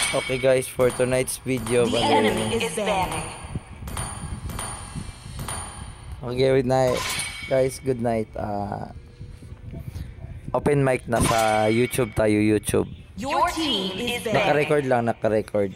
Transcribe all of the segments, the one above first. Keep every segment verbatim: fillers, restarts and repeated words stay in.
Okay guys, for tonight's video, The bali. enemy is banning. Okay, good night. Guys, good night. Uh, open mic na sa YouTube tayo, YouTube. Your team is Naka-record banning. lang, naka-record.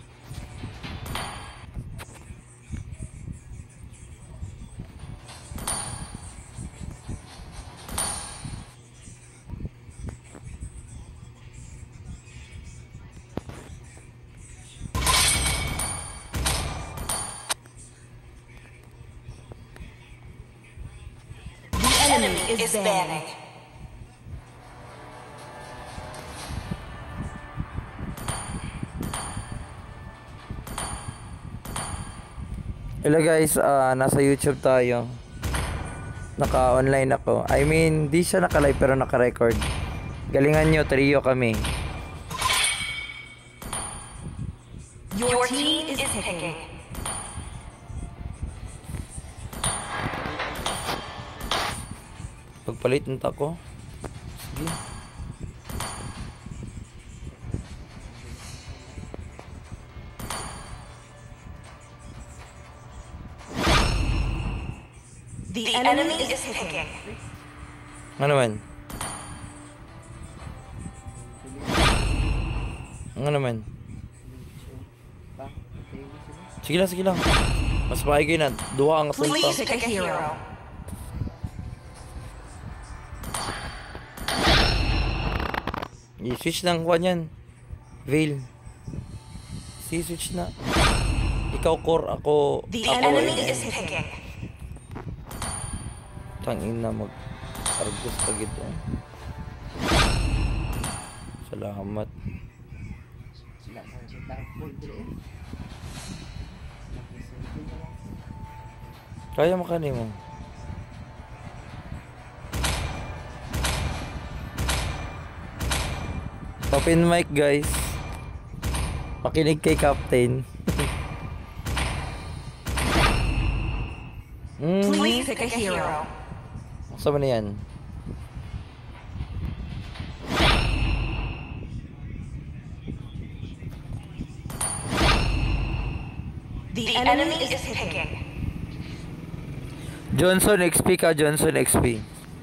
The enemy is banning. Hello guys, uh, nasa YouTube tayo. Naka-online ako. I mean, di siya naka-live pero naka-record. Galingan nyo, trio kami. Your team is picking. Pagpalit ng tako. Sige. The enemy is picking. Ano naman? Ano naman? Sige lang, sige lang. Mas maigi na. Duha ang asunta. Please pick a hero. I-switch ng kuha niyan. Veil. Si switch na. Ikaw core, ako... The ako enemy eh. is picking. Tangin na mag... Argus pa gito. Salamat. Kaya makani mo. Open mic guys. Makinig kay Captain. mm. Please pick a hero. Saan na yan? The enemy is picking. Johnson X P ka, Johnson X P.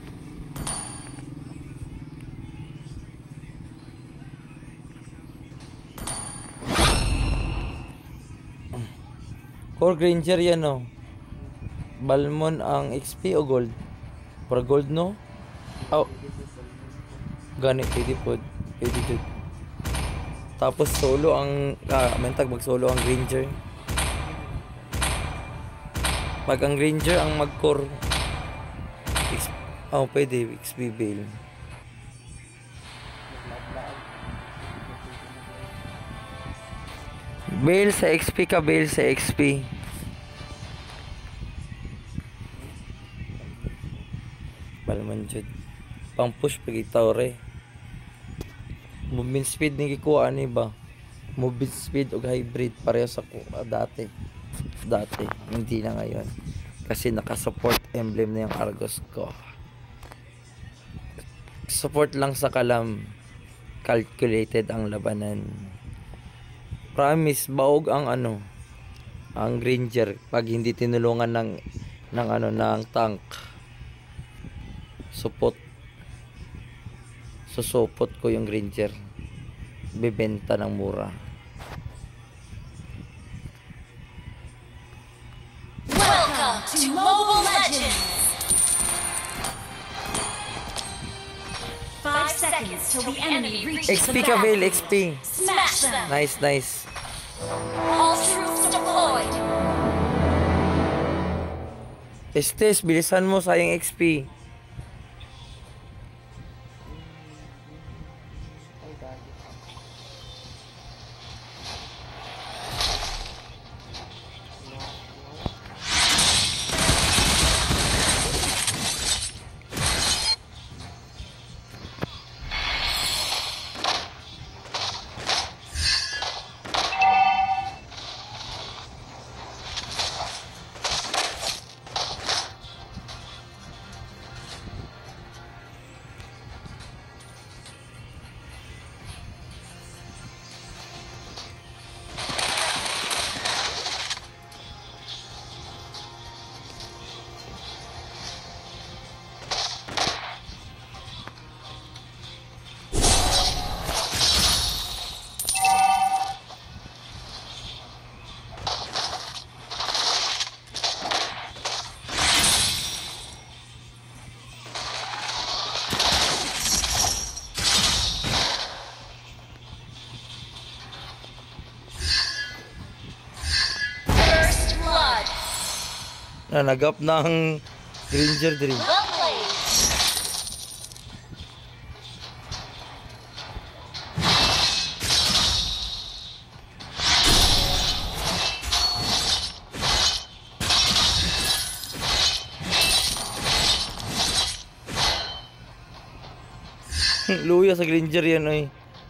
Core Granger yan no. Balmon ang X P o gold? Para gold no? Oh. Gani, pwede po. Pwede po. Tapos solo ang, ah, mentag mag solo ang Granger. Pag ang Ranger ang mag-core, oh, pwede, X P Veil. Veil sa X P ka, Veil sa X P. Balman jud. Pang push pag itawre. Movement speed ni kikuha ni ba? Movement speed o hybrid pareho sa uh, dati. Dati, hindi na ngayon. Kasi naka-support emblem na yung Argus ko. Support lang sa kalam. Calculated ang labanan. Promise, baog ang ano, ang Granger pag hindi tinulungan ng ng ano ng tank. Support. Susupot ko yung Granger. Bebenta ng mura. Welcome to Mobile Legends! Five seconds till the enemy reaches X P the ka, Veil, battlefield. X P. Smash them! Nice, nice. All troops deployed! Estes, bilisan mo, sayang X P. Nanagap ng Granger Dream. Well played. Luya sa Granger yan ay.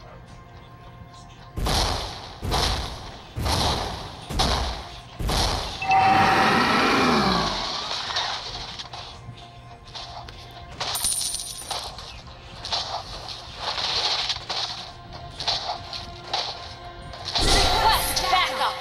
Request backup.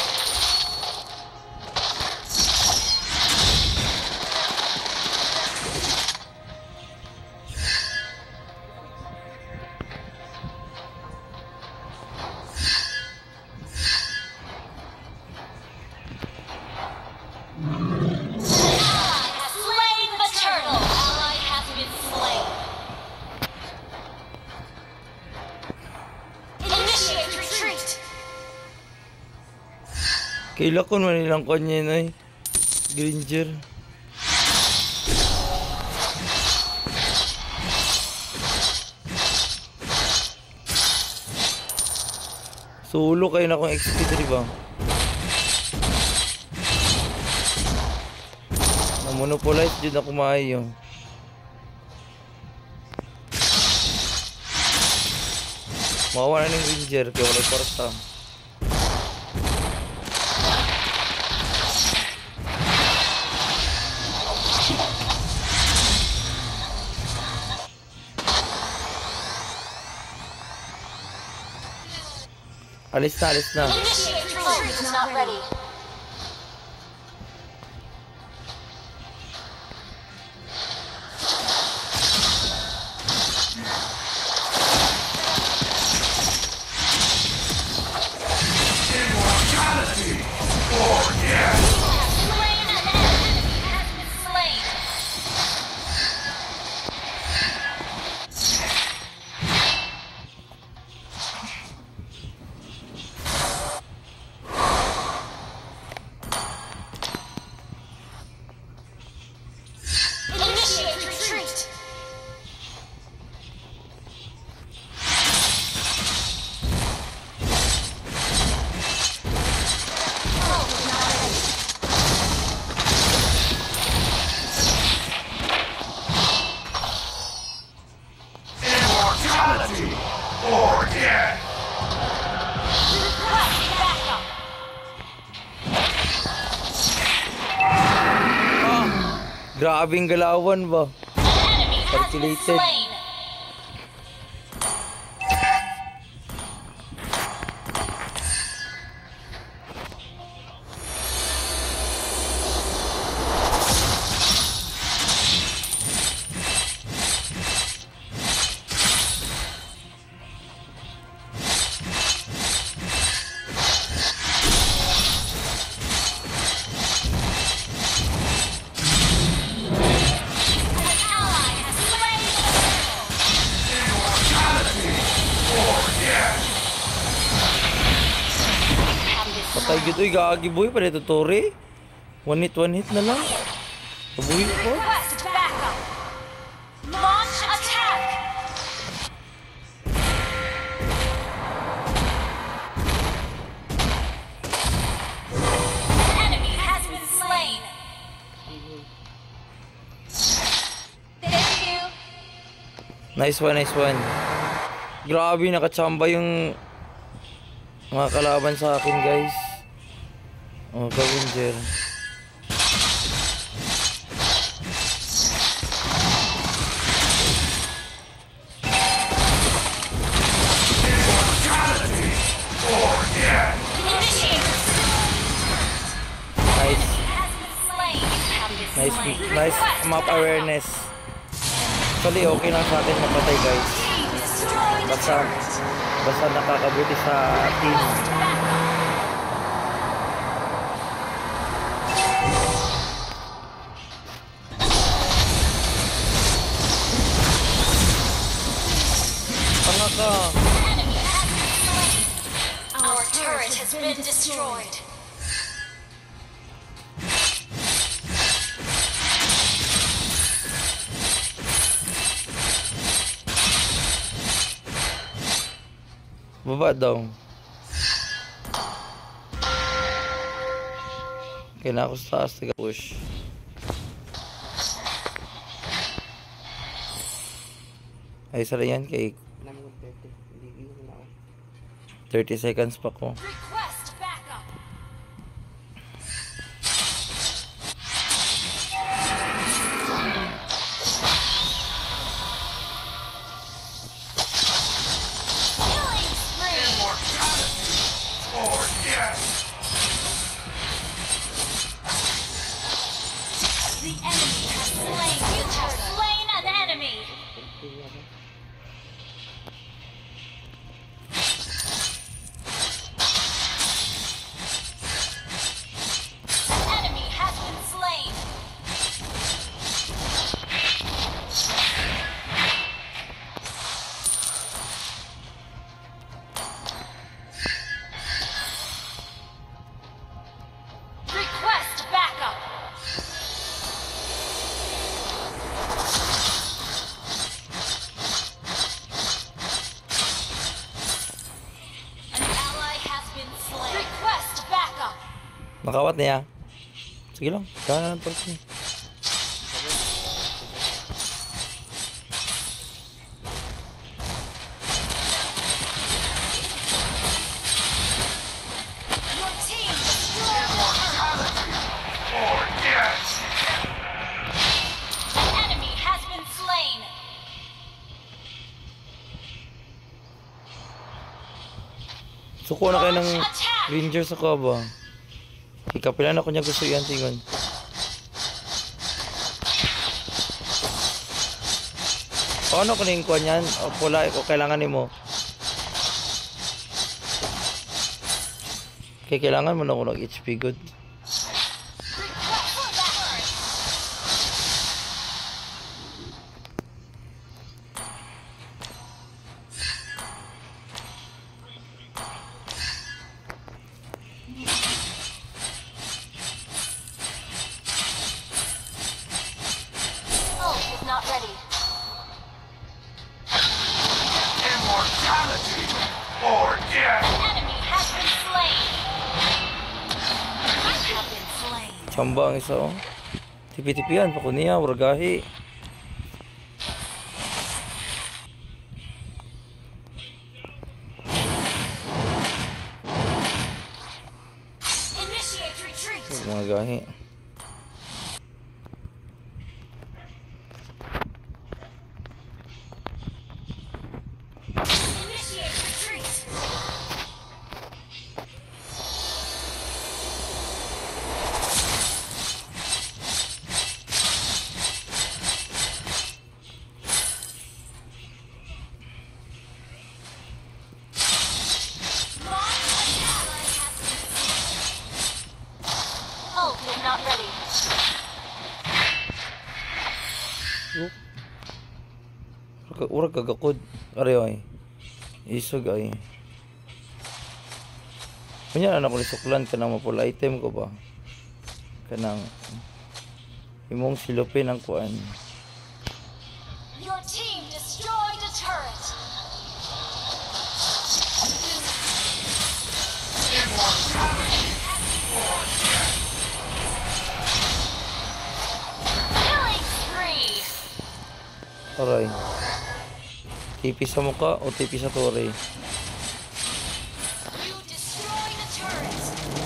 Slain the turtle. Ally has been slain. Initiate retreat. Kailakon man nilang kanya yun ay. Granger. Solo kayo na akong X P three ba? Na-monopolize dyan ako maayo. Mawawa na ng Ranger kaya wala kwarta. Alis na, alis na. Initiate retreat is not ready. Slain an enemy has been slain. Initiate retreat. Immortality or death. Request backup. Grabing galawan ba? An enemy has been Calculated. slain. An ally has slain the turtle. Immortality or death. Patay gitu ay gagi boy pa dito tore. One hit, one hit na lang. Kabuhi ko. Request backup. Launch attack. An enemy has been slain. Thank you. Nice one, nice one. Grabe, nakachamba yung mga kalaban sa akin, guys. Oh, Granger. Immortality or death. Initiate. Nice, Has been slain. Have been nice, slain. nice Request map backup. awareness. Actually, okay lang sa akin mapatay, guys. Team destroyed the Basta, turret. basta nakakabuti sa team. Request backup. Tanga ka. Enemy has been slain. Our turret has been destroyed. Baba daw. Okay na ako sa taas. Tiga push. Ay, sara yan kay thirty seconds pa ko. Request backup. Killing spree. Immortality or death. The enemy has slain. You have slain an enemy. An enemy has been slain. Request backup. An ally has been slain. Request backup. Nakawat niya. Sige lang. Kaya na lang torch niya. Your team destroyed the turret. Or death. An enemy has been slain. Suko na kayo ng Ranger sa kaba. Ikapilan ako niya gusto yan tingon. Paano ko nang kuha niyan? O pula ko kailangan nimo. Kaya kailangan mo na ako ng H P good. Request backup. Ult is not ready. Immortality or death. An enemy has been slain. I have been slain. Chamba ang isa oh. Tipi-tipian pa ko niya, wargahi. Initiate retreat. Mga gahi. Initiate retreat. Ult is not ready. Urag kagakod. Areho ay. Isog ay. Kanya na ako ni suklan ka ng mapula item ko ba? Kanang imong silupin ang kuan. Your team destroyed a turret. Killing spree. Aray. Tipi sa muka o tipi sa tore? You destroyed a turret.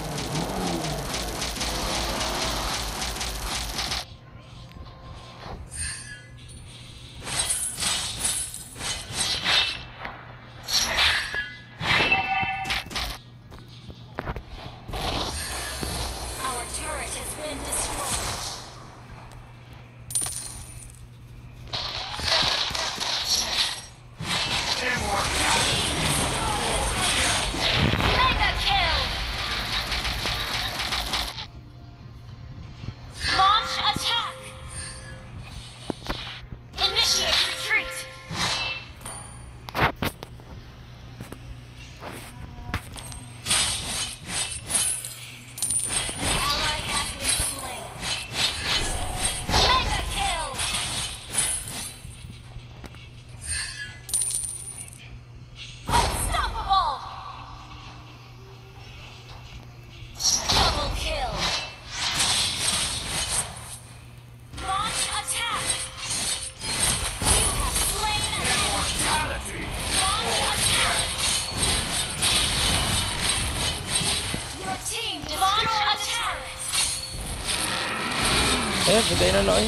Our turret has been destroyed. Immortality sagay na na eh.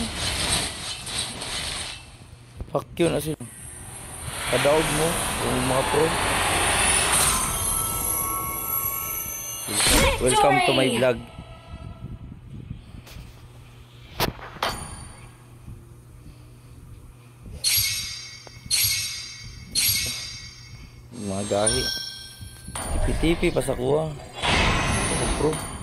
Fuck you na sila. Kadaog mo, yung mga pro. Welcome to my vlog. Mga gahi. Tipi-tipi pa sa kuha. Pro.